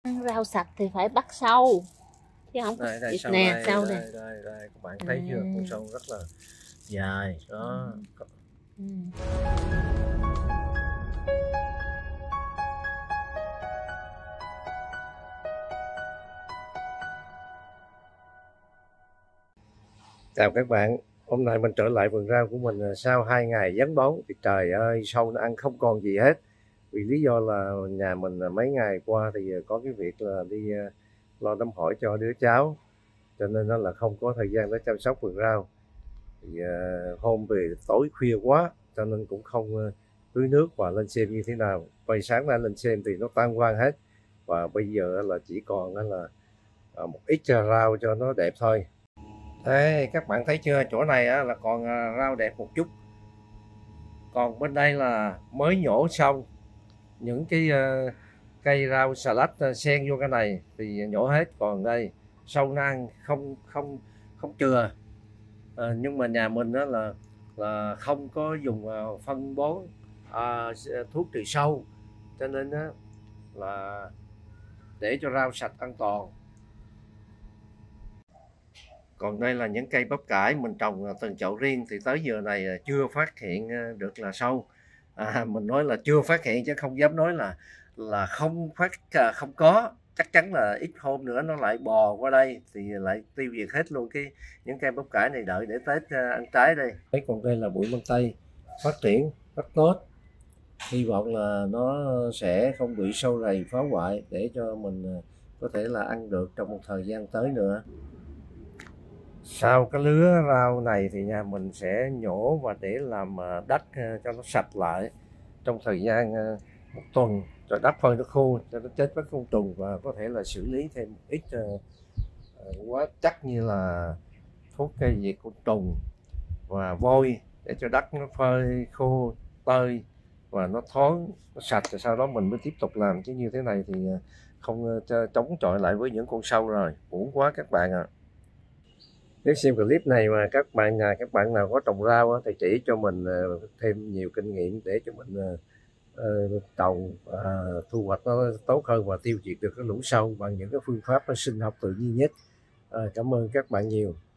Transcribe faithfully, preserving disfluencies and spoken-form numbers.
Ăn rau sạch thì phải bắt sâu chứ không đây, đây, ít sâu nè, đây, sâu đây, nè. đây, đây, đây, các bạn thấy à. chưa, con sâu rất là dài đó. Ừ. Chào các bạn, hôm nay mình trở lại vườn rau của mình sau hai ngày vắng bóng thì trời ơi sâu nó ăn không còn gì hết. Vì lý do là nhà mình mấy ngày qua thì có cái việc là đi lo đám hỏi cho đứa cháu, cho nên nó là không có thời gian để chăm sóc vườn rau. Thì uh, hôm về tối khuya quá cho nên cũng không uh, tưới nước và lên xem như thế nào. Quay sáng ra lên xem thì nó tan quang hết, và bây giờ là chỉ còn là uh, một ít rau cho nó đẹp thôi. Đây các bạn thấy chưa, chỗ này á, là còn rau đẹp một chút, còn bên đây là mới nhổ xong những cái uh, cây rau salad uh, xen vô cái này thì nhổ hết, còn đây sâu nó ăn không không không chừa. À, nhưng mà nhà mình đó là là không có dùng uh, phân bón uh, thuốc trừ sâu, cho nên đó là để cho rau sạch an toàn. Còn đây là những cây bắp cải mình trồng từng chậu riêng thì tới giờ này chưa phát hiện được là sâu. À, mình nói là chưa phát hiện chứ không dám nói là là không phát không có, chắc chắn là ít hôm nữa nó lại bò qua đây thì lại tiêu diệt hết luôn cái những cây bắp cải này, đợi để Tết ăn trái đây. Đấy, còn đây là bụi măng tây phát triển rất tốt, hy vọng là nó sẽ không bị sâu rầy phá hoại để cho mình có thể là ăn được trong một thời gian tới nữa. Sau cái lứa rau này thì nhà mình sẽ nhổ và để làm đất cho nó sạch lại trong thời gian một tuần, rồi đắp phơi nó khô cho nó chết với côn trùng, và có thể là xử lý thêm một ít hóa chất như là thuốc cây diệt côn trùng và vôi để cho đất nó phơi khô tơi và nó thoáng, nó sạch, rồi sau đó mình mới tiếp tục làm, chứ như thế này thì không chống chọi lại với những con sâu rồi, uổng quá các bạn ạ. À. Nếu xem clip này mà các bạn nhà các bạn nào có trồng rau thì chỉ cho mình thêm nhiều kinh nghiệm để cho mình uh, trồng uh, thu hoạch nó tốt hơn và tiêu diệt được cái lũ sâu bằng những cái phương pháp nó sinh học tự nhiên nhất. Uh, cảm ơn các bạn nhiều.